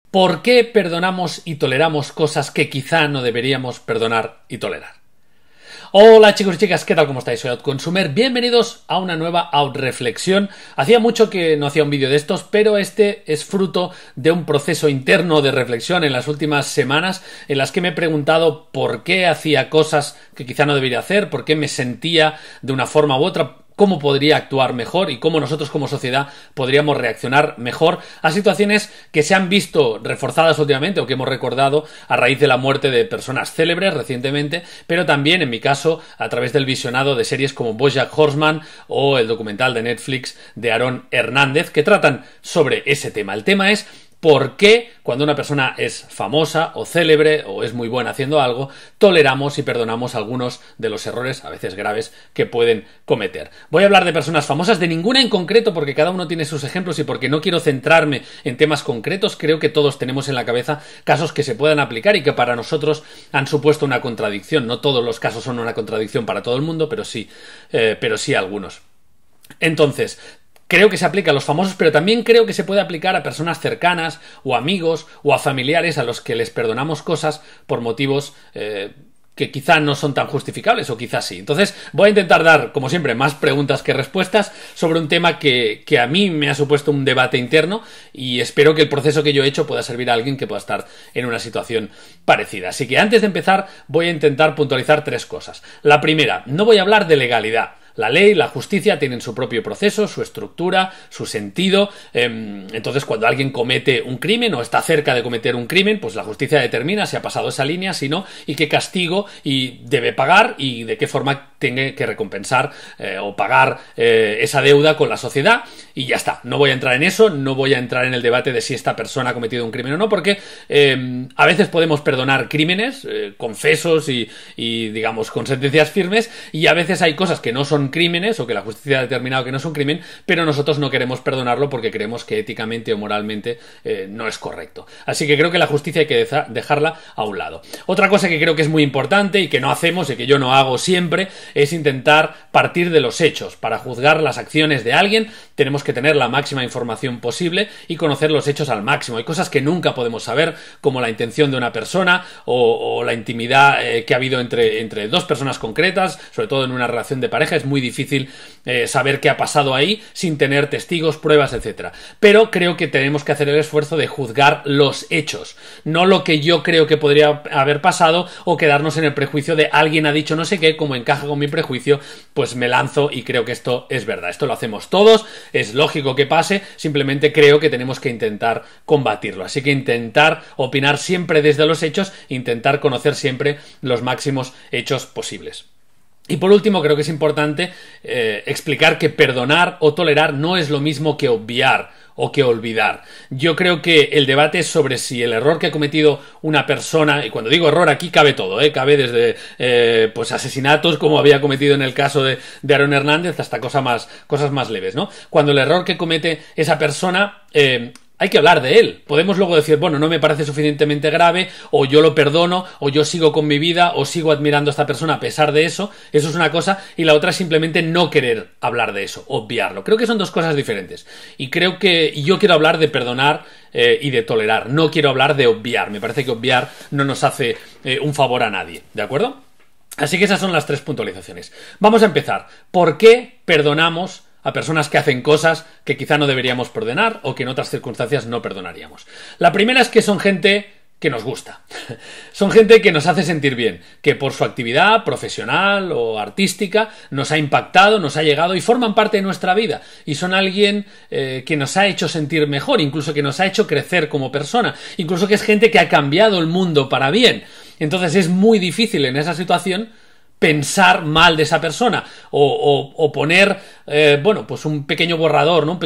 ¿Por qué perdonamos y toleramos cosas que quizá no deberíamos perdonar y tolerar? Hola chicos y chicas, ¿qué tal? ¿Cómo estáis? Soy OutConsumer. Bienvenidos a una nueva Outreflexión. Hacía mucho que no hacía un vídeo de estos, pero este es fruto de un proceso interno de reflexión en las últimas semanas en las que me he preguntado por qué hacía cosas que quizá no debería hacer, por qué me sentía de una forma u otra, cómo podría actuar mejor y cómo nosotros como sociedad podríamos reaccionar mejor a situaciones que se han visto reforzadas últimamente o que hemos recordado a raíz de la muerte de personas célebres recientemente, pero también en mi caso a través del visionado de series como BoJack Horseman o el documental de Netflix de Aaron Hernández que tratan sobre ese tema. El tema es ¿por qué cuando una persona es famosa o célebre o es muy buena haciendo algo, toleramos y perdonamos algunos de los errores, a veces graves, que pueden cometer? Voy a hablar de personas famosas, de ninguna en concreto, porque cada uno tiene sus ejemplos y porque no quiero centrarme en temas concretos. Creo que todos tenemos en la cabeza casos que se puedan aplicar y que para nosotros han supuesto una contradicción. No todos los casos son una contradicción para todo el mundo, pero sí algunos. Entonces, creo que se aplica a los famosos, pero también creo que se puede aplicar a personas cercanas o amigos o a familiares a los que les perdonamos cosas por motivos que quizá no son tan justificables o quizá sí. Entonces voy a intentar dar, como siempre, más preguntas que respuestas sobre un tema que a mí me ha supuesto un debate interno y espero que el proceso que yo he hecho pueda servir a alguien que pueda estar en una situación parecida. Así que antes de empezar voy a intentar puntualizar tres cosas. La primera, no voy a hablar de legalidad. La ley, la justicia tienen su propio proceso, su estructura, su sentido. Entonces, cuando alguien comete un crimen o está cerca de cometer un crimen, pues la justicia determina si ha pasado esa línea, si no, y qué castigo y debe pagar y de qué forma tiene que recompensar o pagar esa deuda con la sociedad. Y ya está. No voy a entrar en eso, no voy a entrar en el debate de si esta persona ha cometido un crimen o no, porque a veces podemos perdonar crímenes confesos y, digamos, con sentencias firmes, y a veces hay cosas que no son crímenes o que la justicia ha determinado que no es un crimen, pero nosotros no queremos perdonarlo porque creemos que éticamente o moralmente no es correcto. Así que creo que la justicia hay que dejarla a un lado. Otra cosa que creo que es muy importante y que no hacemos y que yo no hago siempre es intentar partir de los hechos. Para juzgar las acciones de alguien tenemos que tener la máxima información posible y conocer los hechos al máximo. Hay cosas que nunca podemos saber, como la intención de una persona o la intimidad que ha habido entre dos personas concretas, sobre todo en una relación de pareja. Es muy difícil saber qué ha pasado ahí sin tener testigos, pruebas, etcétera. Pero creo que tenemos que hacer el esfuerzo de juzgar los hechos, no lo que yo creo que podría haber pasado o quedarnos en el prejuicio de alguien ha dicho no sé qué, como encaja con mi prejuicio, pues me lanzo y creo que esto es verdad. Esto lo hacemos todos, es lógico que pase, simplemente creo que tenemos que intentar combatirlo. Así que intentar opinar siempre desde los hechos, intentar conocer siempre los máximos hechos posibles. Y por último, creo que es importante explicar que perdonar o tolerar no es lo mismo que obviar o que olvidar. Yo creo que el debate es sobre si el error que ha cometido una persona, y cuando digo error aquí cabe todo, cabe desde pues asesinatos como había cometido en el caso de Aaron Hernández hasta cosas más leves, ¿no? Cuando el error que comete esa persona hay que hablar de él. Podemos luego decir, bueno, no me parece suficientemente grave, o yo lo perdono, o yo sigo con mi vida, o sigo admirando a esta persona a pesar de eso. Eso es una cosa, y la otra es simplemente no querer hablar de eso, obviarlo. Creo que son dos cosas diferentes. Y creo que yo quiero hablar de perdonar y de tolerar. No quiero hablar de obviar. Me parece que obviar no nos hace un favor a nadie. ¿De acuerdo? Así que esas son las tres puntualizaciones. Vamos a empezar. ¿Por qué perdonamos a personas que hacen cosas que quizá no deberíamos perdonar o que en otras circunstancias no perdonaríamos? La primera es que son gente que nos gusta. Son gente que nos hace sentir bien, que por su actividad profesional o artística nos ha impactado, nos ha llegado y forman parte de nuestra vida. Y son alguien que nos ha hecho sentir mejor, incluso que nos ha hecho crecer como persona, incluso que es gente que ha cambiado el mundo para bien. Entonces es muy difícil en esa situación pensar mal de esa persona o poner pues un pequeño borrador, ¿no?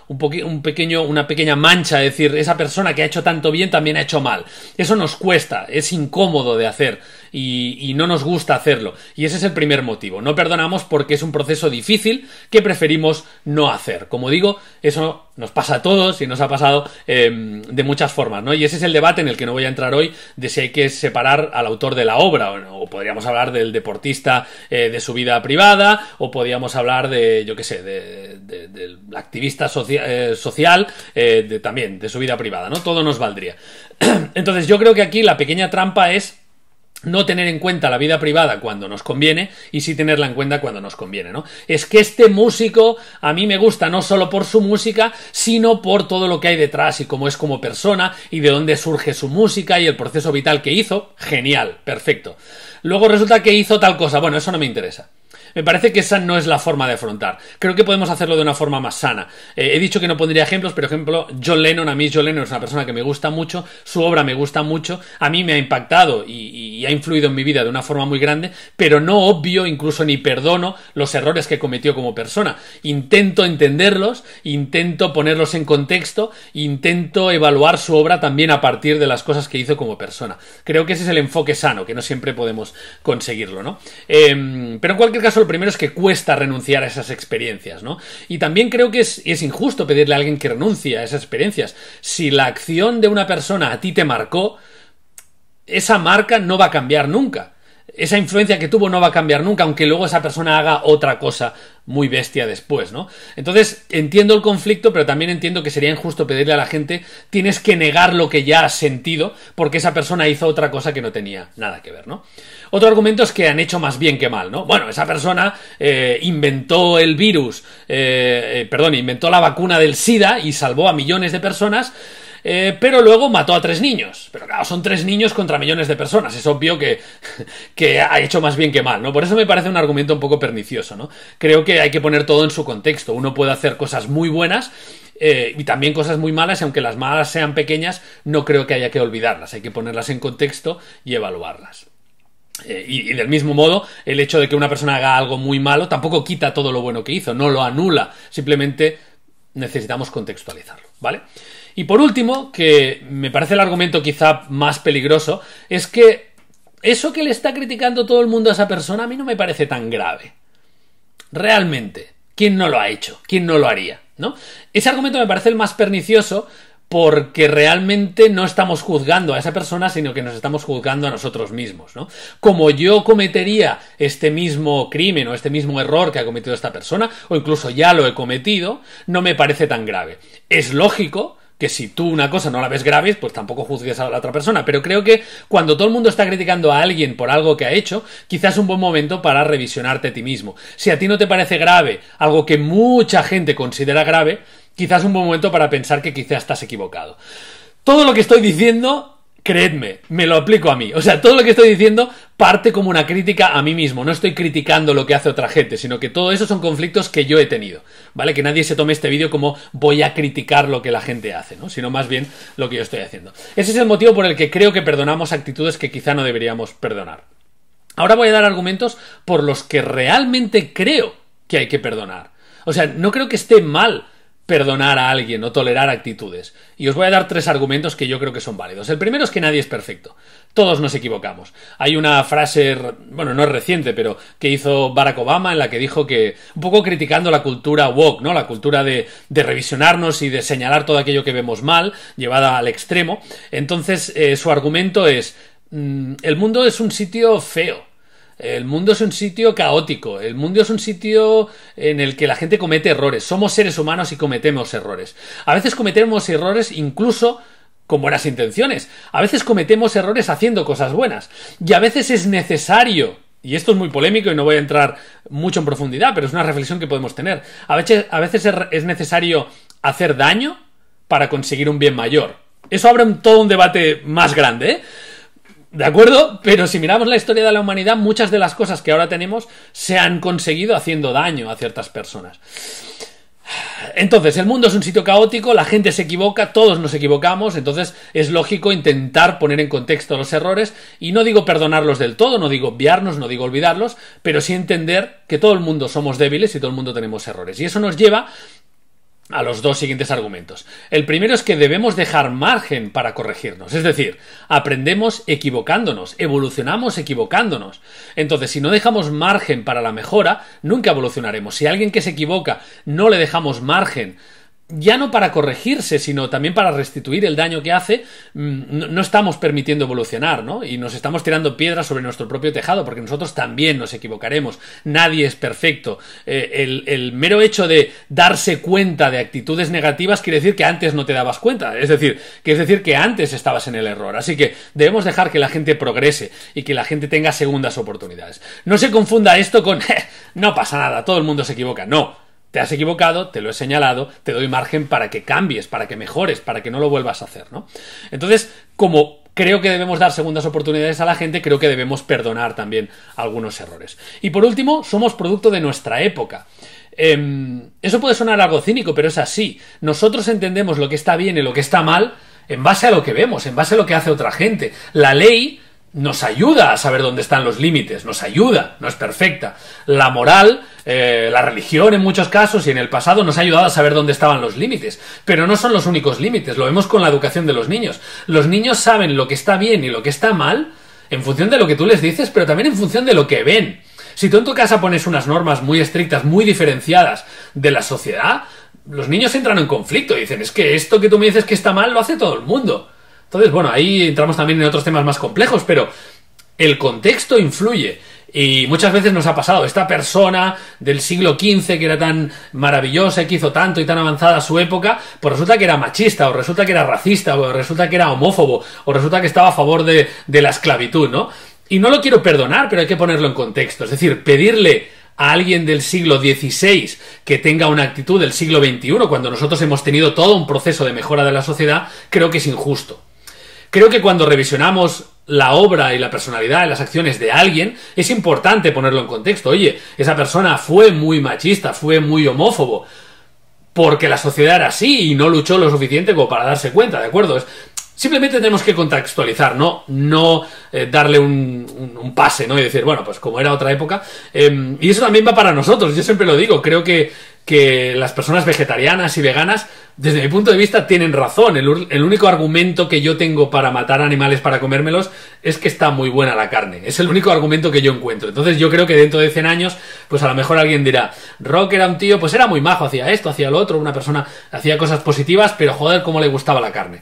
Una pequeña mancha, es decir, esa persona que ha hecho tanto bien también ha hecho mal. Eso nos cuesta, es incómodo de hacer y no nos gusta hacerlo. Y ese es el primer motivo. No perdonamos porque es un proceso difícil que preferimos no hacer. Como digo, eso nos pasa a todos y nos ha pasado de muchas formas, ¿no? Y ese es el debate en el que no voy a entrar hoy, de si hay que separar al autor de la obra, o podríamos hablar del deportista de su vida privada, o podríamos hablar de, yo qué sé, del activista social, también de su vida privada, ¿no? Todo nos valdría. Entonces yo creo que aquí la pequeña trampa es no tener en cuenta la vida privada cuando nos conviene y sí tenerla en cuenta cuando nos conviene, ¿no? Es que este músico a mí me gusta no solo por su música, sino por todo lo que hay detrás y cómo es como persona y de dónde surge su música y el proceso vital que hizo. Genial, perfecto. Luego resulta que hizo tal cosa. Bueno, eso no me interesa. Me parece que esa no es la forma de afrontar. Creo que podemos hacerlo de una forma más sana. He dicho que no pondría ejemplos, pero ejemplo, John Lennon. A mí John Lennon es una persona que me gusta mucho, su obra me gusta mucho, a mí me ha impactado y ha influido en mi vida de una forma muy grande, pero no obvio, incluso ni perdono los errores que cometió como persona. Intento entenderlos, intento ponerlos en contexto, intento evaluar su obra también a partir de las cosas que hizo como persona. Creo que ese es el enfoque sano, que no siempre podemos conseguirlo, ¿no? Pero en cualquier caso, lo primero es que cuesta renunciar a esas experiencias, ¿no? Y también creo que es injusto pedirle a alguien que renuncie a esas experiencias. Si la acción de una persona a ti te marcó, esa marca no va a cambiar nunca. Esa influencia que tuvo no va a cambiar nunca, aunque luego esa persona haga otra cosa muy bestia después, ¿no? Entonces, entiendo el conflicto, pero también entiendo que sería injusto pedirle a la gente tienes que negar lo que ya has sentido porque esa persona hizo otra cosa que no tenía nada que ver, ¿no? Otro argumento es que han hecho más bien que mal, ¿no? Bueno, esa persona inventó el virus, inventó la vacuna del SIDA y salvó a millones de personas, pero luego mató a 3 niños. Pero claro, son 3 niños contra millones de personas. Es obvio que ha hecho más bien que mal, ¿no? Por eso me parece un argumento un poco pernicioso, ¿no? Creo que hay que poner todo en su contexto. Uno puede hacer cosas muy buenas y también cosas muy malas, y aunque las malas sean pequeñas, no creo que haya que olvidarlas. Hay que ponerlas en contexto y evaluarlas. Y del mismo modo, el hecho de que una persona haga algo muy malo tampoco quita todo lo bueno que hizo, no lo anula. Simplemente necesitamos contextualizarlo, ¿vale? Y por último, que me parece el argumento quizá más peligroso, es que eso que le está criticando todo el mundo a esa persona a mí no me parece tan grave. Realmente, ¿quién no lo ha hecho? ¿Quién no lo haría? ¿No? Ese argumento me parece el más pernicioso porque realmente no estamos juzgando a esa persona, sino que nos estamos juzgando a nosotros mismos, ¿no? Como yo cometería este mismo crimen o este mismo error que ha cometido esta persona, o incluso ya lo he cometido, no me parece tan grave. Es lógico que si tú una cosa no la ves grave, pues tampoco juzgues a la otra persona, pero creo que cuando todo el mundo está criticando a alguien por algo que ha hecho, quizás es un buen momento para revisionarte a ti mismo. Si a ti no te parece grave algo que mucha gente considera grave, quizás es un buen momento para pensar que quizás estás equivocado. Todo lo que estoy diciendo, creedme, me lo aplico a mí. O sea, todo lo que estoy diciendo parte como una crítica a mí mismo. No estoy criticando lo que hace otra gente, sino que todo eso son conflictos que yo he tenido, ¿vale? Que nadie se tome este vídeo como voy a criticar lo que la gente hace, ¿no? Sino más bien lo que yo estoy haciendo. Ese es el motivo por el que creo que perdonamos actitudes que quizá no deberíamos perdonar. Ahora voy a dar argumentos por los que realmente creo que hay que perdonar. O sea, no creo que esté mal perdonar a alguien o tolerar actitudes. Y os voy a dar 3 argumentos que yo creo que son válidos. El primero es que nadie es perfecto. Todos nos equivocamos. Hay una frase, bueno, no es reciente, pero que hizo Barack Obama en la que dijo que, un poco criticando la cultura woke, ¿no? La cultura de revisionarnos y de señalar todo aquello que vemos mal, llevada al extremo. Entonces, su argumento es, el mundo es un sitio feo. El mundo es un sitio caótico, el mundo es un sitio en el que la gente comete errores. Somos seres humanos y cometemos errores. A veces cometemos errores incluso con buenas intenciones. A veces cometemos errores haciendo cosas buenas. Y a veces es necesario, y esto es muy polémico y no voy a entrar mucho en profundidad, pero es una reflexión que podemos tener. A veces es necesario hacer daño para conseguir un bien mayor. Eso abre todo un debate más grande, ¿eh? ¿De acuerdo? Pero si miramos la historia de la humanidad, muchas de las cosas que ahora tenemos se han conseguido haciendo daño a ciertas personas. Entonces, el mundo es un sitio caótico, la gente se equivoca, todos nos equivocamos, entonces es lógico intentar poner en contexto los errores, y no digo perdonarlos del todo, no digo obviarnos, no digo olvidarlos, pero sí entender que todo el mundo somos débiles y todo el mundo tenemos errores. Y eso nos lleva a los 2 siguientes argumentos. El primero es que debemos dejar margen para corregirnos, es decir, aprendemos equivocándonos, evolucionamos equivocándonos. Entonces, si no dejamos margen para la mejora, nunca evolucionaremos. Si a alguien que se equivoca no le dejamos margen ya no para corregirse, sino también para restituir el daño que hace, no estamos permitiendo evolucionar, ¿no? Y nos estamos tirando piedras sobre nuestro propio tejado, porque nosotros también nos equivocaremos. Nadie es perfecto. El mero hecho de darse cuenta de actitudes negativas quiere decir que antes no te dabas cuenta. Es decir que antes estabas en el error. Así que debemos dejar que la gente progrese y que la gente tenga segundas oportunidades. No se confunda esto con no pasa nada, todo el mundo se equivoca. No. Te has equivocado, te lo he señalado, te doy margen para que cambies, para que mejores, para que no lo vuelvas a hacer, ¿no? Entonces, como creo que debemos dar segundas oportunidades a la gente, creo que debemos perdonar también algunos errores. Y por último, somos producto de nuestra época. Eso puede sonar algo cínico, pero es así. Nosotros entendemos lo que está bien y lo que está mal en base a lo que vemos, en base a lo que hace otra gente. La ley nos ayuda a saber dónde están los límites, nos ayuda, no es perfecta. La moral, la religión en muchos casos y en el pasado nos ha ayudado a saber dónde estaban los límites, pero no son los únicos límites, lo vemos con la educación de los niños. Los niños saben lo que está bien y lo que está mal en función de lo que tú les dices, pero también en función de lo que ven. Si tú en tu casa pones unas normas muy estrictas, muy diferenciadas de la sociedad, los niños entran en conflicto y dicen, es que esto que tú me dices que está mal lo hace todo el mundo. Entonces, bueno, ahí entramos también en otros temas más complejos, pero el contexto influye. Y muchas veces nos ha pasado, esta persona del siglo XV que era tan maravillosa y que hizo tanto y tan avanzada a su época, pues resulta que era machista, o resulta que era racista, o resulta que era homófobo, o resulta que estaba a favor de la esclavitud, ¿no? Y no lo quiero perdonar, pero hay que ponerlo en contexto. Es decir, pedirle a alguien del siglo XVI que tenga una actitud del siglo XXI, cuando nosotros hemos tenido todo un proceso de mejora de la sociedad, creo que es injusto. Creo que cuando revisionamos la obra y la personalidad y las acciones de alguien, es importante ponerlo en contexto. Oye, esa persona fue muy machista, fue muy homófobo, porque la sociedad era así y no luchó lo suficiente como para darse cuenta, ¿de acuerdo? Simplemente tenemos que contextualizar, no darle un pase, ¿no? Y decir, bueno, pues como era otra época. Y eso también va para nosotros, yo siempre lo digo, creo que las personas vegetarianas y veganas, desde mi punto de vista, tienen razón. El único argumento que yo tengo para matar animales para comérmelos es que está muy buena la carne. Es el único argumento que yo encuentro. Entonces yo creo que dentro de 100 años, pues a lo mejor alguien dirá, Rock era un tío, pues era muy majo, hacía esto, hacía lo otro, una persona hacía cosas positivas, pero joder, cómo le gustaba la carne.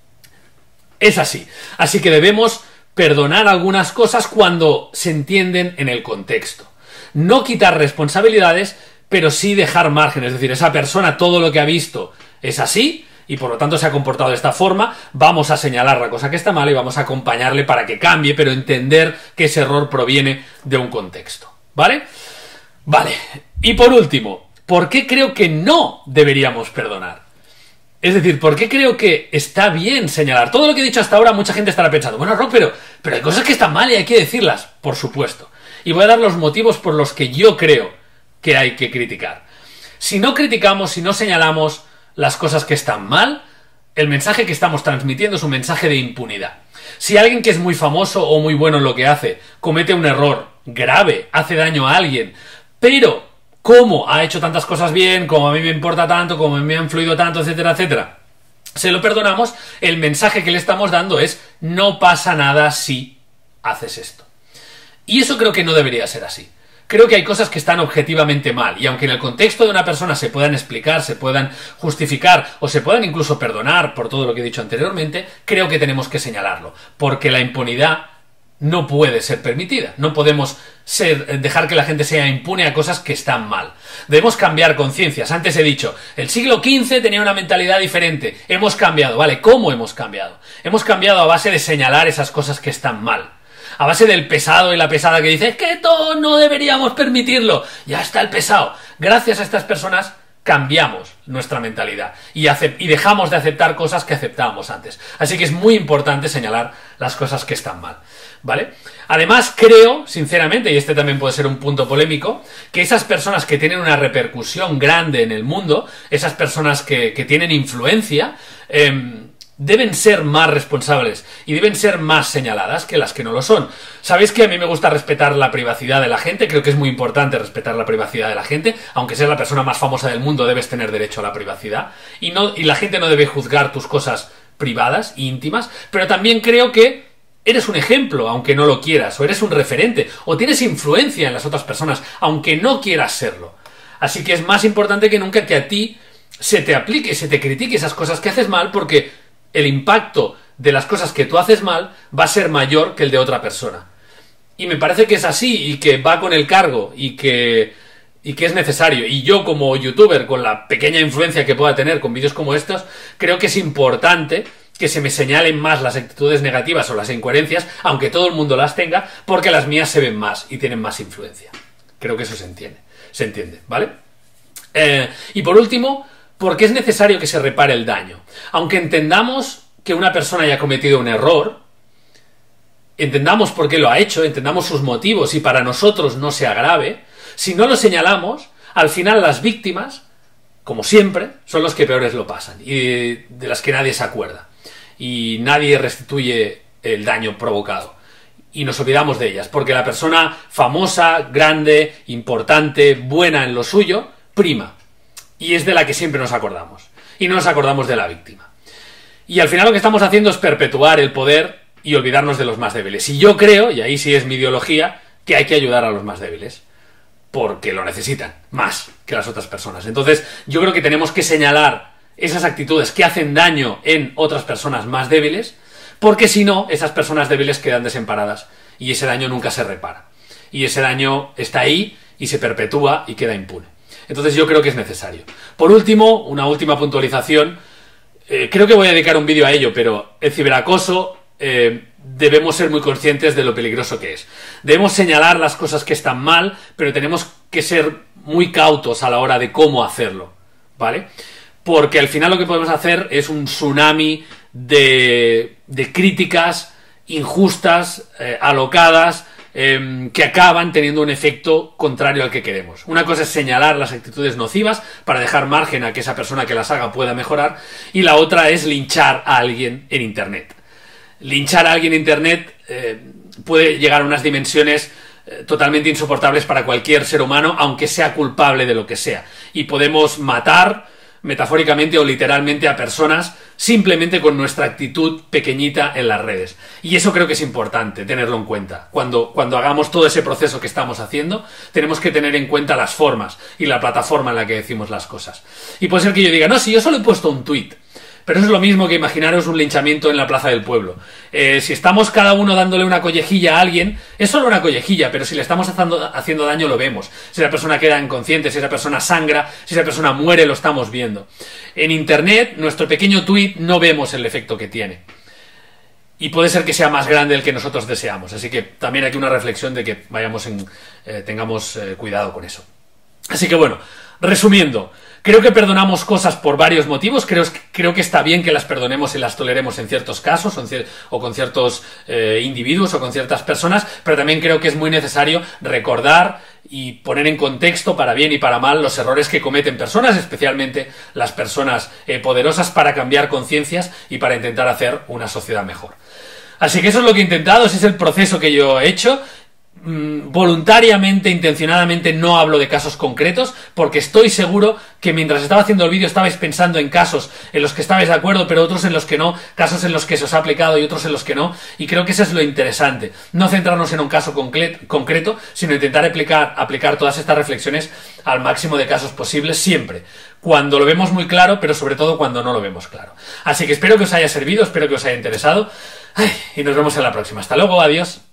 Es así. Así que debemos perdonar algunas cosas cuando se entienden en el contexto. No quitar responsabilidades, pero sí dejar margen. Es decir, esa persona todo lo que ha visto es así y por lo tanto se ha comportado de esta forma. Vamos a señalar la cosa que está mal y vamos a acompañarle para que cambie, pero entender que ese error proviene de un contexto. ¿Vale? Vale. Y por último, ¿por qué creo que no deberíamos perdonar? Es decir, ¿por qué creo que está bien señalar? Todo lo que he dicho hasta ahora, mucha gente estará pensando, bueno, Rob, pero hay cosas que están mal y hay que decirlas. Por supuesto. Y voy a dar los motivos por los que yo creo que hay que criticar. Si no criticamos, si no señalamos las cosas que están mal, el mensaje que estamos transmitiendo es un mensaje de impunidad. Si alguien que es muy famoso o muy bueno en lo que hace comete un error grave, hace daño a alguien, pero como ha hecho tantas cosas bien, como a mí me importa tanto, como me ha influido tanto, etcétera, etcétera, se lo perdonamos, el mensaje que le estamos dando es no pasa nada si haces esto. Y eso creo que no debería ser así. Creo que hay cosas que están objetivamente mal, y aunque en el contexto de una persona se puedan explicar, se puedan justificar o se puedan incluso perdonar por todo lo que he dicho anteriormente, creo que tenemos que señalarlo, porque la impunidad no puede ser permitida. No podemos dejar que la gente sea impune a cosas que están mal. Debemos cambiar conciencias. Antes he dicho, el siglo XV tenía una mentalidad diferente. Hemos cambiado, ¿vale? ¿Cómo hemos cambiado? Hemos cambiado a base de señalar esas cosas que están mal. A base del pesado y la pesada que dice, es que esto no deberíamos permitirlo. Ya está el pesado. Gracias a estas personas cambiamos nuestra mentalidad y dejamos de aceptar cosas que aceptábamos antes. Así que es muy importante señalar las cosas que están mal, ¿vale? Además, creo, sinceramente, y este también puede ser un punto polémico, que esas personas que tienen una repercusión grande en el mundo, esas personas que tienen influencia, deben ser más responsables y deben ser más señaladas que las que no lo son. Sabéis que a mí me gusta respetar la privacidad de la gente, creo que es muy importante respetar la privacidad de la gente, aunque seas la persona más famosa del mundo debes tener derecho a la privacidad y la gente no debe juzgar tus cosas privadas e íntimas, pero también creo que eres un ejemplo, aunque no lo quieras, o eres un referente, o tienes influencia en las otras personas, aunque no quieras serlo. Así que es más importante que nunca que a ti se te aplique, se te critique esas cosas que haces mal, porque el impacto de las cosas que tú haces mal va a ser mayor que el de otra persona. Y me parece que es así y que va con el cargo y que es necesario. Y yo, como youtuber, con la pequeña influencia que pueda tener con vídeos como estos, creo que es importante que se me señalen más las actitudes negativas o las incoherencias, aunque todo el mundo las tenga, porque las mías se ven más y tienen más influencia. Creo que eso se entiende, ¿vale? Y por último, ¿por qué es necesario que se repare el daño? Aunque entendamos que una persona haya cometido un error, entendamos por qué lo ha hecho, entendamos sus motivos y para nosotros no sea grave, si no lo señalamos, al final las víctimas, como siempre, son los que peores lo pasan y de las que nadie se acuerda. Y nadie restituye el daño provocado. Y nos olvidamos de ellas, porque la persona famosa, grande, importante, buena en lo suyo, prima. Y es de la que siempre nos acordamos. Y no nos acordamos de la víctima. Y al final lo que estamos haciendo es perpetuar el poder y olvidarnos de los más débiles. Y yo creo, y ahí sí es mi ideología, que hay que ayudar a los más débiles. Porque lo necesitan, más que las otras personas. Entonces, yo creo que tenemos que señalar esas actitudes que hacen daño en otras personas más débiles, porque si no, esas personas débiles quedan desamparadas y ese daño nunca se repara. Y ese daño está ahí y se perpetúa y queda impune. Entonces yo creo que es necesario. Por último, una última puntualización. Creo que voy a dedicar un vídeo a ello, pero el ciberacoso debemos ser muy conscientes de lo peligroso que es. Debemos señalar las cosas que están mal, pero tenemos que ser muy cautos a la hora de cómo hacerlo, ¿vale? Porque al final lo que podemos hacer es un tsunami de críticas injustas, alocadas, que acaban teniendo un efecto contrario al que queremos. Una cosa es señalar las actitudes nocivas para dejar margen a que esa persona que las haga pueda mejorar, y la otra es linchar a alguien en Internet. Linchar a alguien en Internet puede llegar a unas dimensiones totalmente insoportables para cualquier ser humano, aunque sea culpable de lo que sea. Y podemos matar, metafóricamente o literalmente, a personas simplemente con nuestra actitud pequeñita en las redes. Y eso creo que es importante tenerlo en cuenta. Cuando hagamos todo ese proceso que estamos haciendo, tenemos que tener en cuenta las formas y la plataforma en la que decimos las cosas. Y puede ser que yo diga, no, si yo solo he puesto un tuit. Pero eso es lo mismo que imaginaros un linchamiento en la plaza del pueblo. Si estamos cada uno dándole una collejilla a alguien, es solo una collejilla, pero si le estamos haciendo daño lo vemos. Si esa persona queda inconsciente, si esa persona sangra, si esa persona muere, lo estamos viendo. En Internet, nuestro pequeño tuit no vemos el efecto que tiene. Y puede ser que sea más grande del que nosotros deseamos. Así que también hay una reflexión de que tengamos cuidado con eso. Así que bueno, resumiendo, creo que perdonamos cosas por varios motivos. Creo que está bien que las perdonemos y las toleremos en ciertos casos o con ciertos individuos o con ciertas personas, pero también creo que es muy necesario recordar y poner en contexto, para bien y para mal, los errores que cometen personas, especialmente las personas poderosas, para cambiar conciencias y para intentar hacer una sociedad mejor. Así que eso es lo que he intentado, ese es el proceso que yo he hecho. Voluntariamente, intencionadamente no hablo de casos concretos, porque estoy seguro que mientras estaba haciendo el vídeo estabais pensando en casos en los que estabais de acuerdo, pero otros en los que no, casos en los que se os ha aplicado y otros en los que no, y creo que eso es lo interesante, no centrarnos en un caso concreto, sino intentar aplicar todas estas reflexiones al máximo de casos posibles, siempre, cuando lo vemos muy claro, pero sobre todo cuando no lo vemos claro. Así que espero que os haya servido, espero que os haya interesado, y nos vemos en la próxima. Hasta luego, adiós.